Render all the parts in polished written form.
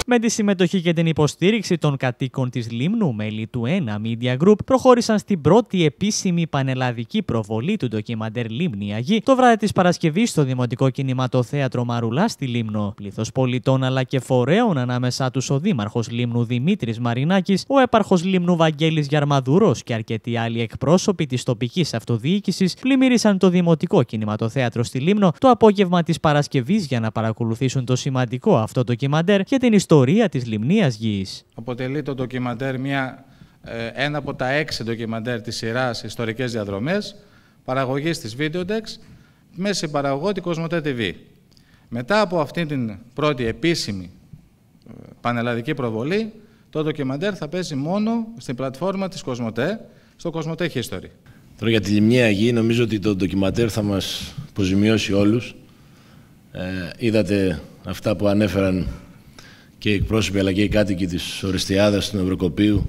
Με τη συμμετοχή και την υποστήριξη των κατοίκων της Λίμνου, μέλη του ΕΝΑ Media Group προχώρησαν στην πρώτη επίσημη πανελλαδική προβολή του ντοκιμαντέρ Λίμνη Αγή το βράδυ της Παρασκευής στο Δημοτικό Κινηματοθέατρο Μαρουλά στη Λίμνο. Πλήθος πολιτών αλλά και φορέων, ανάμεσά τους ο Δήμαρχος Λίμνου Δημήτρης Μαρινάκης, ο Έπαρχος Λίμνου Βαγγέλης Γιαρμαδουρός και αρκετοί άλλοι εκπρόσωποι της τοπικής αυτοδιοίκησης πλημμύρισαν το Δημοτικό Κινηματοθέατρο στη Λίμνο το απόγευμα της Παρασκευής για να παρακολουθήσουν το σημαντικό αυτό ντοκιμαντέρ και την ιστορία της Λιμνίας Γης. Αποτελεί το ντοκιμαντέρ ένα από τα 6 ντοκιμαντέρ της σειράς Ιστορικές Διαδρομές, παραγωγής της Videodex, με συμπαραγωγό την Κοσμοτέ TV. Μετά από αυτήν την πρώτη επίσημη πανελλαδική προβολή, το ντοκιμαντέρ θα παίζει μόνο στην πλατφόρμα της Κοσμοτέ, στο Κοσμοτέ History. Τώρα για τη Λιμνία Αγή νομίζω ότι το ντοκιμαντέρ θα μας αποζημιώσει όλους. Είδατε αυτά που ανέφεραν και οι εκπρόσωποι αλλά και οι κάτοικοι της Ορεστιάδας, του Νευροκοπείου.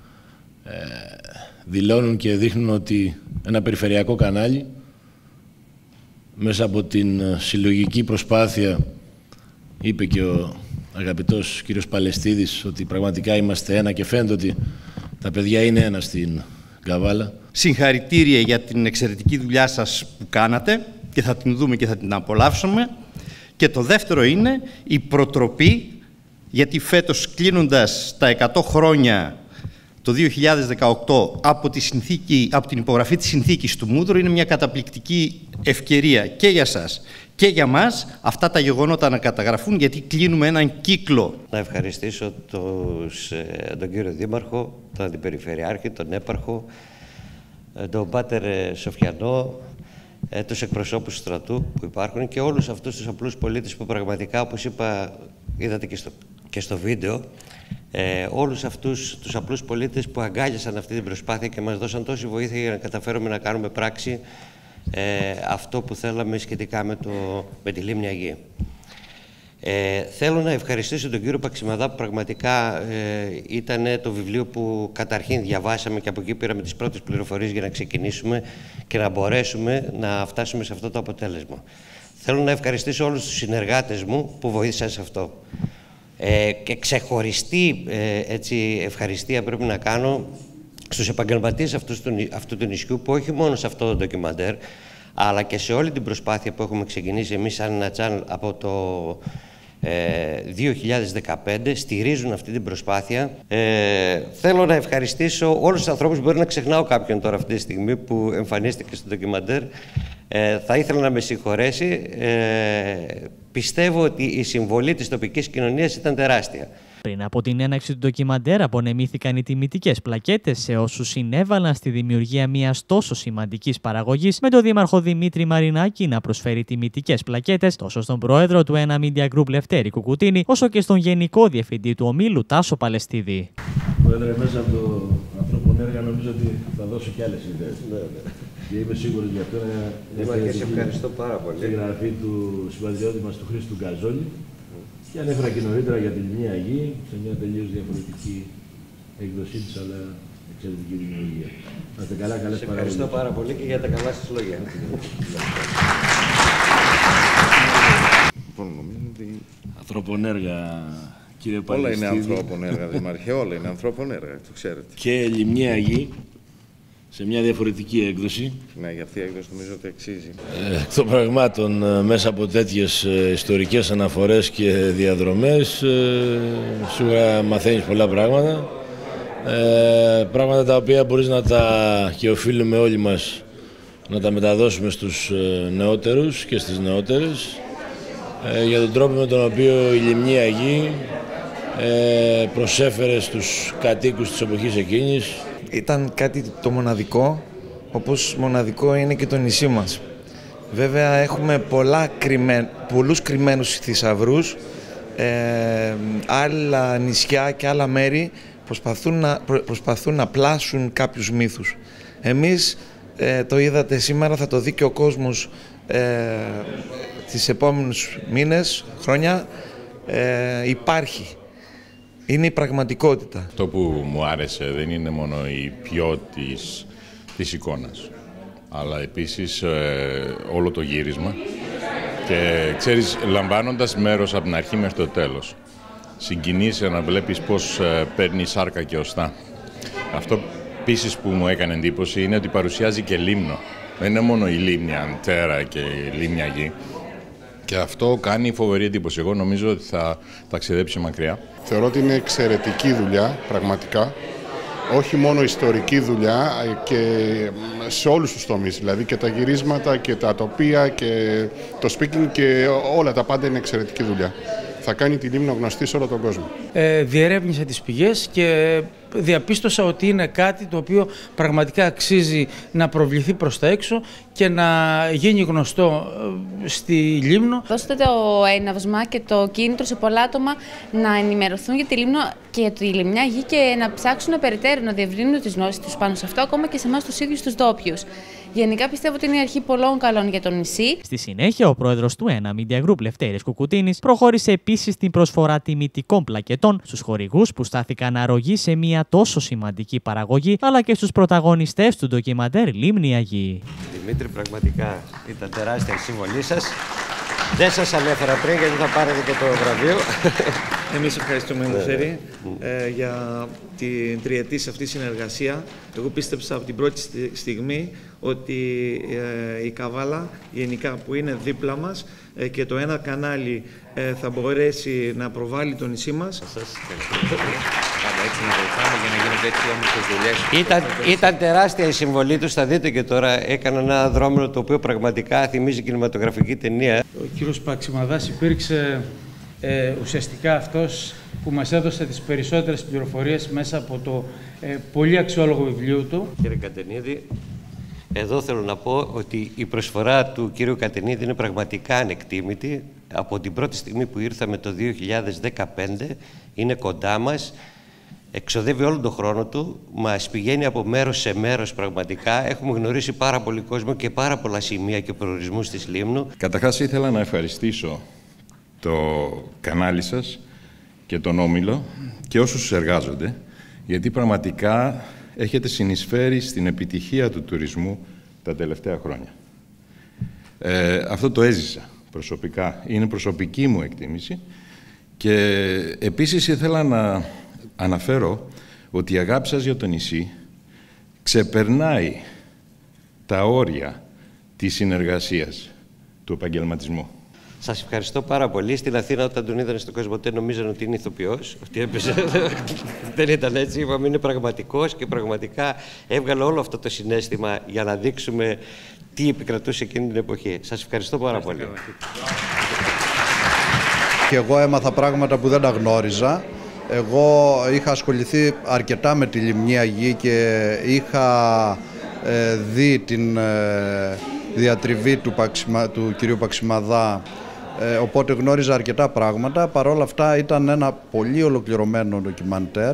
Δηλώνουν και δείχνουν ότι ένα περιφερειακό κανάλι μέσα από την συλλογική προσπάθεια, είπε και ο αγαπητός κύριος Παλαιστίδης, ότι πραγματικά είμαστε ένα και φαίνεται ότι τα παιδιά είναι ένα στην Καβάλα. Συγχαρητήρια για την εξαιρετική δουλειά σας που κάνατε και θα την δούμε και θα την απολαύσουμε. Και το δεύτερο είναι η προτροπή, γιατί φέτος κλείνοντας τα 100 χρόνια το 2018 από την υπογραφή της συνθήκης του Μούδρου, είναι μια καταπληκτική ευκαιρία και για σας και για μας αυτά τα γεγονότα να καταγραφούν, γιατί κλείνουμε έναν κύκλο. Να ευχαριστήσω τον κύριο Δήμαρχο, τον Αντιπεριφερειάρχη, τον Έπαρχο, τον Πάτερ Σοφιανό, τους εκπροσώπους του στρατού που υπάρχουν και όλους αυτούς τους απλούς πολίτες που πραγματικά, όπως είπα, είδατε και στο βίντεο, όλους αυτούς τους απλούς πολίτες που αγκάλιασαν αυτή την προσπάθεια και μας δώσαν τόση βοήθεια για να καταφέρουμε να κάνουμε πράξη αυτό που θέλαμε σχετικά με τη Λίμνη Αγή. Θέλω να ευχαριστήσω τον κύριο Παξιμαδά που πραγματικά ήταν το βιβλίο που καταρχήν διαβάσαμε και από εκεί πήραμε τις πρώτες πληροφορίες για να ξεκινήσουμε και να μπορέσουμε να φτάσουμε σε αυτό το αποτέλεσμα. Θέλω να ευχαριστήσω όλους τους συνεργάτες μου που βοήθησαν σε αυτό. Και ξεχωριστή ευχαριστία πρέπει να κάνω στους επαγγελματίες αυτού του νησιού που όχι μόνο σε αυτό το ντοκιμαντέρ αλλά και σε όλη την προσπάθεια που έχουμε ξεκινήσει εμείς σαν ένα channel από το 2015 στηρίζουν αυτή την προσπάθεια. Θέλω να ευχαριστήσω όλους τους ανθρώπους, μπορεί να ξεχνάω κάποιον τώρα αυτή τη στιγμή που εμφανίστηκε στο ντοκιμαντέρ, θα ήθελα να με συγχωρέσει. Πιστεύω ότι η συμβολή της τοπικής κοινωνίας ήταν τεράστια. Πριν από την έναρξη του ντοκιμαντέρ απονεμήθηκαν οι τιμητικές πλακέτες σε όσους συνέβαλαν στη δημιουργία μιας τόσο σημαντικής παραγωγής, με τον Δήμαρχο Δημήτρη Μαρινάκη να προσφέρει τιμητικές πλακέτες τόσο στον πρόεδρο του ΕΝΑ Media Group Λευτέρη Κουκουτίνη, όσο και στον Γενικό Διευθυντή του Ομίλου Τάσο Παλαιστίδη. Πρόεδρε, μέσα από το ανθρώπινο έργα νομίζω ότι θα δώσω και άλλες ιδέες. Και είμαι σίγουρος γι' αυτό να ευχαριστώ πάρα πολύ. Στη γραφή του συμπατριώτη μας του Χρήστου Γκαζόλη. Και ανέφερα και νωρίτερα για τη Λιμνία Αγή, σε μια τελείως διαφορετική έκδοσή της, αλλά εξαιρετική δημιουργία. Να είστε καλά, καλές παραγωγές. Ευχαριστώ πάρα πολύ και για τα καλά σας λόγια. Ανθρώπων έργα, κύριε Παλαιστίδη. Όλα είναι ανθρώπων έργα, Δημάρχε, όλα είναι ανθρώπων έργα, το ξέρετε. Και Λιμνία Αγή, σε μια διαφορετική έκδοση. Ναι, για αυτή η έκδοση νομίζω ότι αξίζει. Εκ των πραγμάτων, μέσα από τέτοιες ιστορικές αναφορές και διαδρομές, σίγουρα μαθαίνεις πολλά πράγματα. Πράγματα τα οποία μπορείς να τα, και οφείλουμε όλοι μας, να τα μεταδώσουμε στους νεότερους και στις νεότερες, για τον τρόπο με τον οποίο η Λιμνία Αγή προσέφερε στους κατοίκους της εποχής εκείνης. Ήταν κάτι το μοναδικό, όπως μοναδικό είναι και το νησί μας. Βέβαια έχουμε πολλούς κρυμμένους θησαυρούς, άλλα νησιά και άλλα μέρη προσπαθούν να πλάσουν κάποιους μύθους. Εμείς το είδατε σήμερα, θα το δει και ο κόσμος τις επόμενους μήνες, χρόνια, υπάρχει. Είναι η πραγματικότητα. Αυτό που μου άρεσε δεν είναι μόνο η ποιότητα της εικόνας, αλλά επίσης όλο το γύρισμα και ξέρεις, λαμβάνοντας μέρος από την αρχή μέχρι το τέλος. συγκινείσαι να βλέπεις πώς παίρνει σάρκα και οστά. Αυτό επίσης που μου έκανε εντύπωση είναι ότι παρουσιάζει και λίμνο. Δεν είναι μόνο η λίμνη Αντέρα και η λίμνη Αγή. Και αυτό κάνει φοβερή εντύπωση. Εγώ νομίζω ότι θα ταξιδέψει μακριά. Θεωρώ ότι είναι εξαιρετική δουλειά, πραγματικά. Όχι μόνο ιστορική δουλειά, και σε όλους τους τομείς. Δηλαδή και τα γυρίσματα και τα τοπία και το speaking και όλα τα πάντα είναι εξαιρετική δουλειά. Θα κάνει τη Λίμνο γνωστή σε όλο τον κόσμο. Διερεύνησα τις πηγές και διαπίστωσα ότι είναι κάτι το οποίο πραγματικά αξίζει να προβληθεί προς τα έξω και να γίνει γνωστό στη Λίμνο. Δώστε το έναυσμα και το κίνητρο σε πολλά άτομα να ενημερωθούν για τη Λίμνο και για τη Λιμνιά Γη και να ψάξουν περαιτέρω, να διευρύνουν τις γνώσεις τους πάνω σε αυτό, ακόμα και σε εμάς τους ίδιους τους ντόπιους. Γενικά πιστεύω ότι είναι η αρχή πολλών καλών για το νησί. Στη συνέχεια, ο πρόεδρος του ΕΝΑ Media Group, Λευτέρης Κουκουτίνης, προχώρησε επίσης στην προσφορά τιμητικών πλακετών στους χορηγούς που στάθηκαν αρρωγοί σε μια τόσο σημαντική παραγωγή, αλλά και στους πρωταγωνιστές του ντοκιμαντέρ Λίμνη Αγή. Δημήτρη, πραγματικά ήταν τεράστια η συμβολή σας. Δεν σας ανέφερα πριν γιατί θα πάρετε και το βραβείο. Εμείς ευχαριστούμε, Μουσέρη, για την τριετής αυτή συνεργασία. Εγώ πίστεψα από την πρώτη στιγμή ότι η Καβάλα, γενικά που είναι δίπλα μας, και το ένα κανάλι θα μπορέσει να προβάλλει το νησί μας. Ήταν τεράστια η συμβολή τους, θα δείτε και τώρα έκανα ένα δρόμενο το οποίο πραγματικά θυμίζει κινηματογραφική ταινία. Ο κύριος Παξιμαδάς υπήρξε ουσιαστικά αυτός που μας έδωσε τις περισσότερες πληροφορίες μέσα από το πολύ αξιόλογο βιβλίο του. Κύριε Κατενίδη, εδώ θέλω να πω ότι η προσφορά του κύριου Κατενίδη είναι πραγματικά ανεκτήμητη. Από την πρώτη στιγμή που ήρθαμε το 2015 είναι κοντά μας. Εξοδεύει όλο τον χρόνο του, μας πηγαίνει από μέρος σε μέρος πραγματικά. Έχουμε γνωρίσει πάρα πολύ κόσμο και πάρα πολλά σημεία και προορισμούς της Λίμνου. Καταρχάς ήθελα να ευχαριστήσω το κανάλι σας και τον Όμιλο και όσους εργάζονται, γιατί πραγματικά έχετε συνεισφέρει στην επιτυχία του τουρισμού τα τελευταία χρόνια. Αυτό το έζησα προσωπικά, είναι προσωπική μου εκτίμηση και επίσης ήθελα να αναφέρω ότι η αγάπη σας για το νησί ξεπερνάει τα όρια της συνεργασίας, του επαγγελματισμού. Σας ευχαριστώ πάρα πολύ. Στην Αθήνα όταν τον είδαν στο Κοσμοτέ νομίζαν ότι είναι ηθοποιός, ότι έπαιζε. Δεν ήταν έτσι, είπαμε είναι πραγματικός και πραγματικά έβγαλε όλο αυτό το συναίσθημα για να δείξουμε τι επικρατούσε εκείνη την εποχή. Σας ευχαριστώ πάρα πολύ. Και εγώ έμαθα πράγματα που δεν τα γνώριζα. Εγώ είχα ασχοληθεί αρκετά με τη Λιμνή Αγή και είχα δει την διατριβή του κυρίου Παξιμαδά, οπότε γνώριζα αρκετά πράγματα. Παρ' όλα αυτά ήταν ένα πολύ ολοκληρωμένο ντοκιμαντέρ.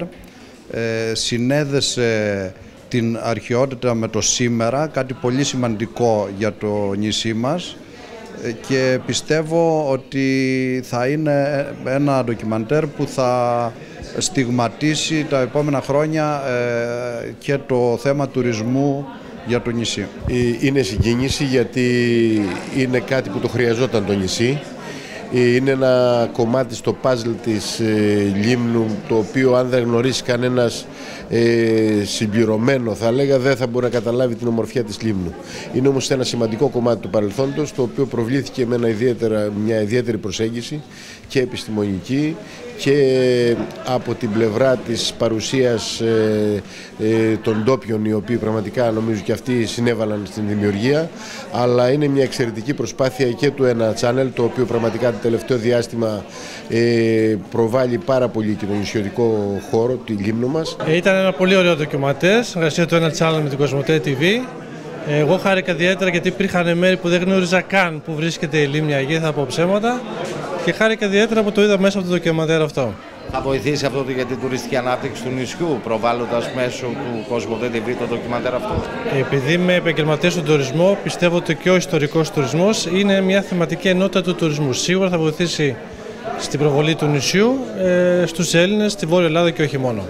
Συνέδεσε την αρχαιότητα με το σήμερα, κάτι πολύ σημαντικό για το νησί μας, και πιστεύω ότι θα είναι ένα ντοκιμαντέρ που θα στιγματίσει τα επόμενα χρόνια και το θέμα τουρισμού για το νησί. Είναι συγκίνηση γιατί είναι κάτι που το χρειαζόταν το νησί. Είναι ένα κομμάτι στο παζλ της Λίμνου, το οποίο αν δεν γνωρίσει κανένας συμπληρωμένο, θα έλεγα, δεν θα μπορεί να καταλάβει την ομορφιά της Λίμνου. Είναι όμως ένα σημαντικό κομμάτι του παρελθόντος, το οποίο προβλήθηκε με μια ιδιαίτερη προσέγγιση και επιστημονική και από την πλευρά της παρουσίας των ντόπιων, οι οποίοι πραγματικά νομίζω και αυτοί συνέβαλαν στην δημιουργία, αλλά είναι μια εξαιρετική προσπάθεια και του ένα channel, το οποίο πραγματικά το τελευταίο διάστημα προβάλλει πάρα πολύ και τον νησιωτικό χώρο, τη Λίμνο μας. Ήταν ένα πολύ ωραίο ντοκιμαντέρ, συνεργασία του ένα channel με την Κοσμοτέ TV. Εγώ χάρηκα ιδιαίτερα γιατί υπήρχαν μέρη που δεν γνώριζα καν που βρίσκεται η Λίμνη Αγή, θα πω ψέματα, και χάρηκα ιδιαίτερα που το είδα μέσα από το ντοκιμαντέρ αυτό. Θα βοηθήσει αυτό για την τουριστική ανάπτυξη του νησιού, προβάλλοντας μέσω του Κοσμοτέ TV το ντοκιμαντέρ αυτό? Επειδή είμαι επαγγελματίας στον τουρισμό, πιστεύω ότι και ο ιστορικός τουρισμός είναι μια θεματική ενότητα του τουρισμού. Σίγουρα θα βοηθήσει στην προβολή του νησιού στους Έλληνες, στη Βόρεια Ελλάδα και όχι μόνο.